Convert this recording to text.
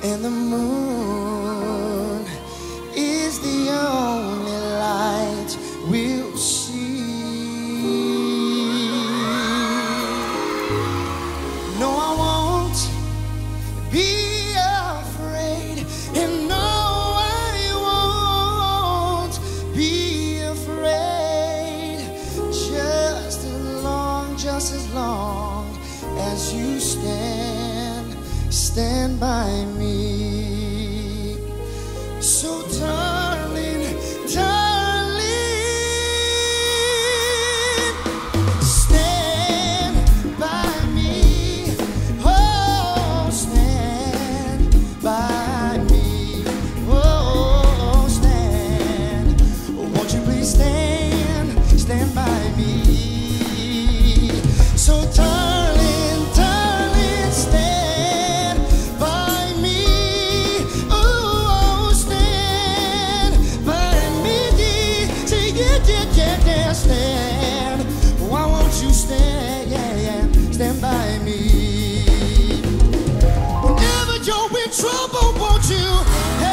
and the moon is the only light we'll see. No, I won't be afraid, and no, I won't be afraid, just as long as you stand by me. So darling, darling, stand by me. Oh, stand by me. Oh, stand. Won't you please stand by me. So darling, darling, stand by me. Oh, stand by me. Say yeah, stand. Why won't you stand, stand by me. Whenever you're in trouble, won't you